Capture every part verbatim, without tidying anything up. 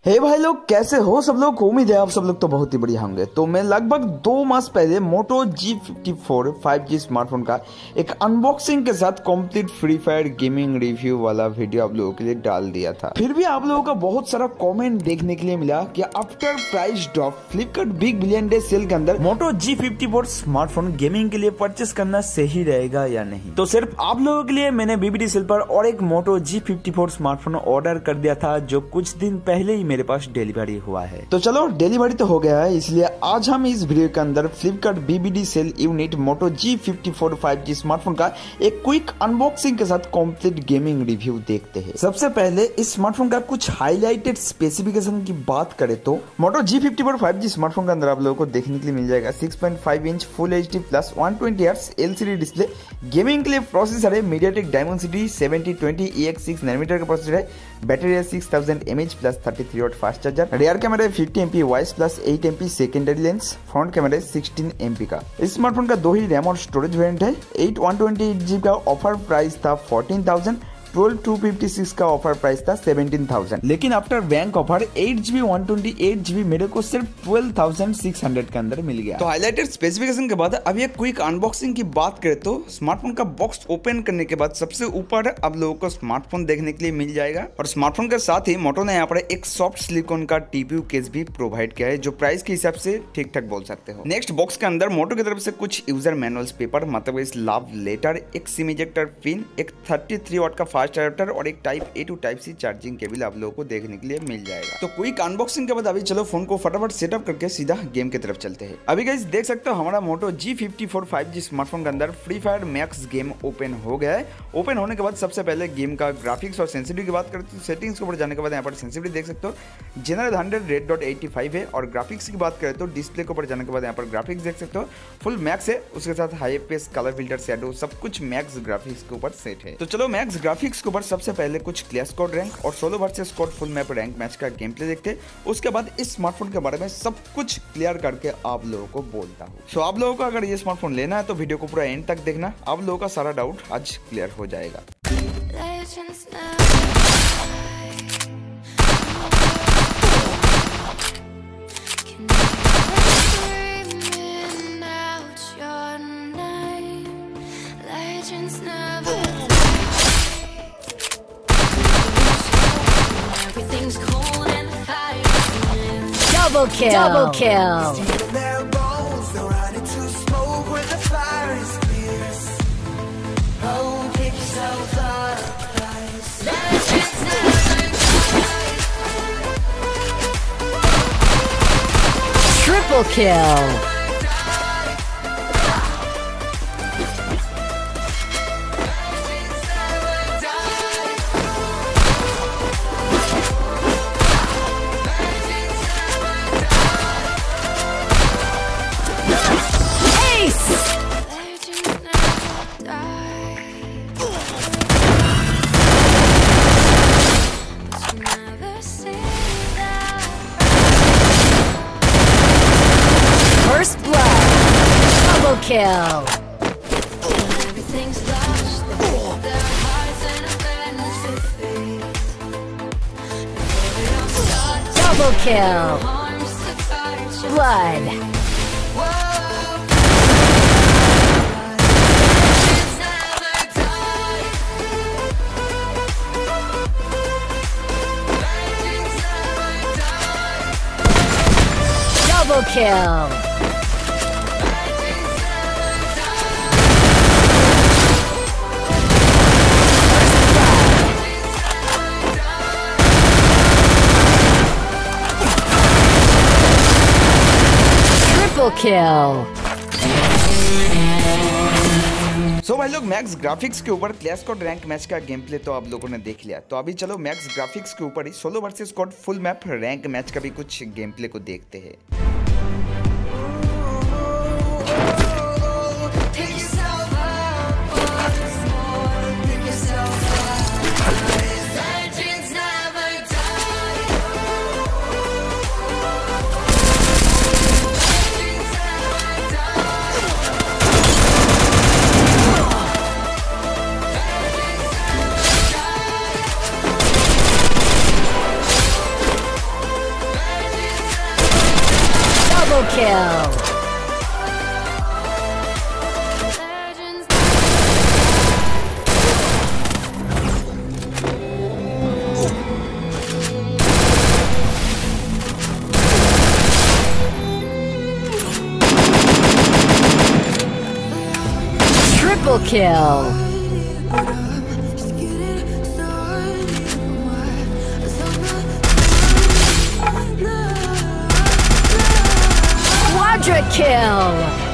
हे भाई लोग, कैसे हो सब लोग। उम्मीद है आप सब लोग तो बहुत ही बढ़िया होंगे। तो मैं लगभग दो मास पहले Moto G fifty four five G smartphone का एक अनबॉक्सिंग के साथ complete free fire gaming review वाला वीडियो आप लोगों के लिए डाल दिया था। फिर भी आप लोगों का बहुत सारा कमेंट देखने के लिए मिला कि after price drop Flipkart big billion day sale के अंदर Moto G fifty four smartphone gaming के लिए परचेस करना सही रहेगा या नहीं। तो सिर्फ आप लोगों के लिए मैंने बीबीडी सेल पर और एक Moto G fifty four smartphone order कर दिया था, जो कुछ दिन पहले ही मेरे पास डिलीवरी हुआ है। तो चलो डिलीवरी तो हो गया है, इसलिए आज हम इस वीडियो के अंदर Flipkart BBD sale unit Moto G fifty four five G smartphone का एक क्विक अनबॉक्सिंग के साथ कंप्लीट गेमिंग रिव्यू देखते हैं। सबसे पहले इस स्मार्टफोन का कुछ हाईलाइटेड स्पेसिफिकेशन की बात करें तो Moto G fifty four five G smartphone के अंदर आप लोगों को देखने के लिए मिल जाएगा six point five inch full H D plus one twenty hertz LCD display. Gaming के लिए प्रोसेसर है MediaTek Dimensity seventy twenty E X six nanometer का प्रोसेसर है। बैटरी है six thousand mAh plus thirty three watt fast charger. Rear camera है fifty MP OIS plus eight MP secondary lens. Front camera है sixteen MP का। इस smartphone का दो ही रैम और स्टोरेज वेरिएंट है। Eight one twenty eight GB का ऑफर प्राइस था fourteen thousand. Twelve two fifty six का ऑफर प्राइस था सेवेंटीन थाउजेंड, लेकिन after bank offer eight GB one twenty eight GB मेरे को सिर्फ ट्वेल्व थाउजेंड सिक्स हंड्रेड के अंदर मिल गया। तो हाईलाइटेड स्पेसिफिकेशन के बाद अब ये क्विक अनबॉक्सिंग की बात करें तो स्मार्टफोन का बॉक्स ओपन करने के बाद सबसे ऊपर आप लोगों को स्मार्टफोन देखने के लिए मिल जाएगा, और स्मार्टफोन के साथ ही मोटो ने यहाँ पर एक सॉफ्ट सिलिकॉन का टीपीयू केस भी प्रोवाइड किया है, जो प्राइस के हिसाब से ठीक ठाक बोल सकते हो। नेक्स्ट बॉक्स के अंदर मोटो की तरफ से कुछ यूजर मैनुअल्स पेपर, मतलब इस लव लेटर, एक सिम इजेक्टर पिन, एक थर्टी थ्री वाट का फास्ट एडाप्टर और एक type A to type C charging cable आप लोगों को देखने के लिए मिल जाएगा। तो क्विक अनबॉक्सिंग के बाद अभी चलो फोन को फटाफट सेटअप करके सीधा गेम की तरफ चलते हैं। अभी गाइस देख सकते हो हमारा Moto G fifty four five G smartphone के अंदर free fire max game open हो गया है। ओपन होने के बाद सबसे पहले गेम का ग्राफिक्स और सेंसिटिविटी की बात करते हैं। सेटिंग्स के ऊपर जाने के बाद यहाँ पर सेंसिटिविटी देख सकते हो general hundred red dot eighty five है, और ग्राफिक्स की बात करें तो डिस्प्ले के ऊपर जाने के बाद यहाँ पर ग्राफिक्स देख सकते हो फुल मैक्स है, उसके साथ high pace colour filter shadow सब कुछ मैक्स ग्राफिक्स के ऊपर सेट है। तो चलो मैक्स ग्राफिक्स के ऊपर सबसे पहले कुछ क्लास स्क्वाड रैंक और solo versus squad full map rank match का गेम प्ले देखते हैं। उसके बाद इस स्मार्टफोन के बारे में सब कुछ क्लियर करके आप लोगों को बोलता हूँ। सो आप लोगों को अगर ये स्मार्टफोन लेना है तो वीडियो को पूरा एंड तक देखना, आप लोगों का सारा डाउट आज क्लियर हो जाएगा। Double kill! Double kill! Triple kill! First blood! Double kill! Double kill! Blood! Double kill! Triple kill! सो so भाई लोग मैक्स ग्राफिक्स के ऊपर क्लैश स्क्वाड रैंक मैच का गेम प्ले तो आप लोगों ने देख लिया। तो अभी चलो मैक्स ग्राफिक्स के ऊपर ही solo versus squad full map rank match का भी कुछ गेम प्ले को देखते हैं। Double kill. Triple kill. Quadra kill.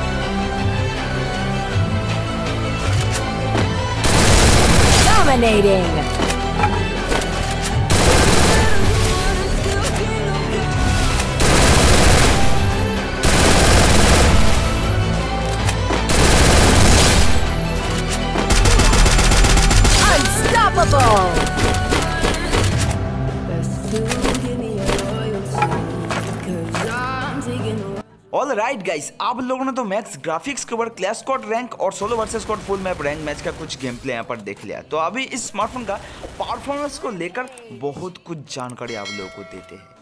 Dominating. Unstoppable. All right guys, आप लोगों ने तो मैक्स ग्राफिक्स के ऊपर क्लैश स्क्वाड रैंक और solo versus squad full map rank match का कुछ गेम प्ले यहाँ पर देख लिया। तो अभी इस स्मार्टफोन का परफॉर्मेंस को लेकर बहुत कुछ जानकारी आप लोगों को देते हैं।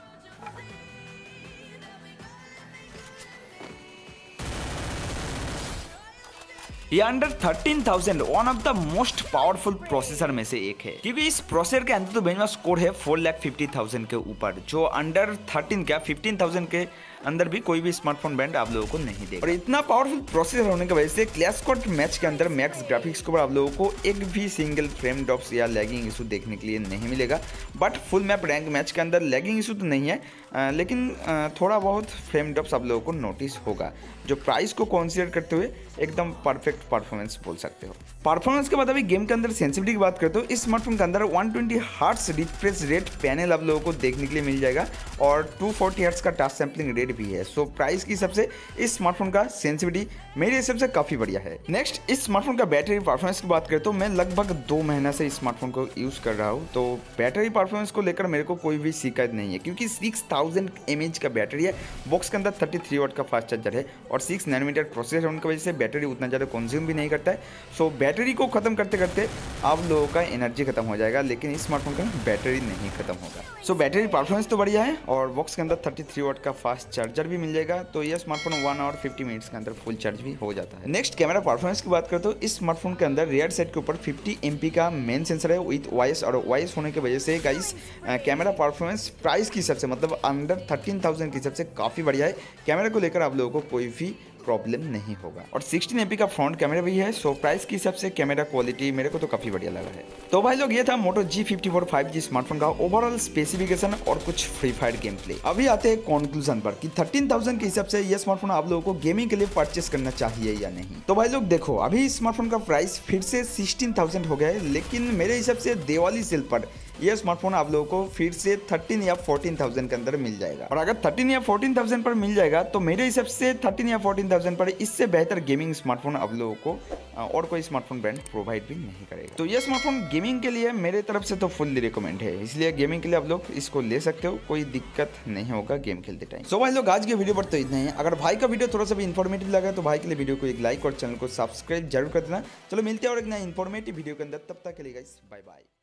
ये under thirteen thousand one of the most powerful processor में से एक है, क्योंकि इस प्रोसेसर के अंदर तो बेंचमार्क स्कोर है फोर लाख फिफ्टी थाउजेंड के ऊपर, जो अंडर थर्टीन क्या फिफ्टीन थाउजेंड के अंदर भी कोई भी स्मार्टफोन ब्रांड आप लोगों को नहीं देगा। और इतना पावरफुल प्रोसेसर होने की वजह से क्लैश स्क्वाड मैच के अंदर मैक्स ग्राफिक्स के ऊपर आप लोगों को एक भी सिंगल फ्रेम ड्रॉप्स या लैगिंग इशू देखने के लिए नहीं मिलेगा। But full map rank match के अंदर लैगिंग इशू तो नहीं है, आ, लेकिन आ, थोड़ा बहुत फ्रेम ड्रॉप्स आप लोगों को नोटिस होगा, जो प्राइस को कंसीडर करते हुए एकदम परफेक्ट परफॉर्मेंस बोल सकते हो। परफॉर्मेंस के बाद अभी गेम के अंदर सेंसिटिविटी की बात करते हो, इस स्मार्टफोन के अंदर one twenty hertz refresh rate panel आप लोगों को देखने के लिए मिल जाएगा और टू फोर्टी हर्ट्ज का टच सैंपलिंग रेट भी है। सो प्राइस की हिसाब से इस स्मार्टफोन का सेंसिटिविटी मेरे हिसाब से काफी बढ़िया है। नेक्स्ट, इस स्मार्टफोन का बैटरी परफॉर्मेंस की बात करते हो, मैं लगभग दो महीना से इस स्मार्टफोन को यूज कर रहा हूँ, तो बैटरी परफॉर्मेंस को लेकर मेरे को कोई भी शिकायत नहीं है, क्योंकि सिक्स थाउजेंड एम एच का बैटरी है, बॉक्स के अंदर थर्टी थ्री वाट का फास्ट चार्जर है और सिक्स नैनोमीटर प्रोसेसर होने की वजह से बैटरी उतना ज़्यादा कंज्यूम भी नहीं करता है। सो बैटरी को खत्म करते करते आप लोगों का एनर्जी खत्म हो जाएगा, लेकिन इस स्मार्टफोन का बैटरी नहीं खत्म होगा। सो बैटरी परफॉर्मेंस तो बढ़िया है और बॉक्स के अंदर थर्टी थ्री वाट का फास्ट चार्जर भी मिल जाएगा, तो यह smartphone one hour fifty minutes के अंदर फुल चार्ज भी हो जाता है। नेक्स्ट, कैमरा परफॉर्मेंस की बात करते हो, इस स्मार्टफोन के अंदर रियर साइड के ऊपर फिफ्टी एम पी का मेन सेंसर है विथ वॉइस, और वॉइस होने की वजह से गाइस कैमरा परफॉर्मेंस प्राइस की हिसाब से मतलब अंडर थर्टीन थाउजेंड के हिसाब से काफ़ी बढ़िया है। कैमरा को लेकर आप लोगों को कोई भी प्रॉब्लम नहीं होगा और सिक्सटीन एम पी का फ्रंट कैमरा भी है। सो प्राइस के हिसाब से कैमरा क्वालिटी मेरे को तो काफ़ी बढ़िया लगा है। तो भाई लोग, ये था Moto G fifty four five G smartphone का ओवरऑल स्पेसिफिकेशन और कुछ फ्री फायर गेम प्ले। अभी आते हैं कंक्लूजन पर कि थर्टीन थाउजेंड के हिसाब से ये स्मार्टफोन आप लोगों को गेमिंग के लिए परचेस करना चाहिए या नहीं। तो भाई लोग देखो, अभी स्मार्टफोन का प्राइस फिर से सिक्सटीन थाउजेंड हो गया है, लेकिन मेरे हिसाब से दिवाली सेल पर यह स्मार्टफोन आप लोगों को फिर से थर्टीन या फोर्टीन थाउजेंड के अंदर मिल जाएगा। और अगर थर्टीन या फोर्टीन थाउजेंड पर मिल जाएगा तो मेरे हिसाब से थर्टीन या फोर्टीन थाउजेंड पर इससे बेहतर गेमिंग स्मार्टफोन आप लोगों को और कोई स्मार्टफोन ब्रांड प्रोवाइड भी नहीं करेगा। तो यह स्मार्टफोन गेमिंग के लिए मेरे तरफ से तो फुल्ली रिकमेंड है, इसलिए गेमिंग के लिए आप लोग इसको ले सकते हो, कोई दिक्कत नहीं होगा गेम खेलते टाइम। सो भाई लोग, आज के वीडियो पर तो इतना ही है। अगर भाई का वीडियो थोड़ा सा भी इन्फॉर्मेटिव लगा तो भाई के लिए वीडियो को एक लाइक और चैनल को सब्सक्राइब जरूर कर देना। चलो मिलते हैं और एक नया इन्फॉर्मेटिव वीडियो के अंदर, तब तक के लिए गाइस बाय बाय।